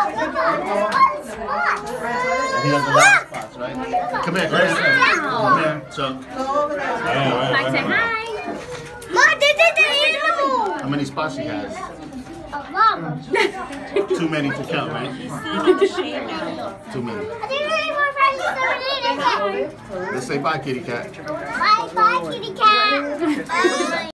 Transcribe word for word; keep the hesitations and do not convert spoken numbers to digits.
He has a lot of spots, right? Come here, come here. Come here, Chuck. Like say hi. Mom, this is the animal. How many spots he has? Mom. Too many to count, right? Too many. I didn't really want to Let's say bye, kitty cat. Bye, bye, kitty cat. Bye.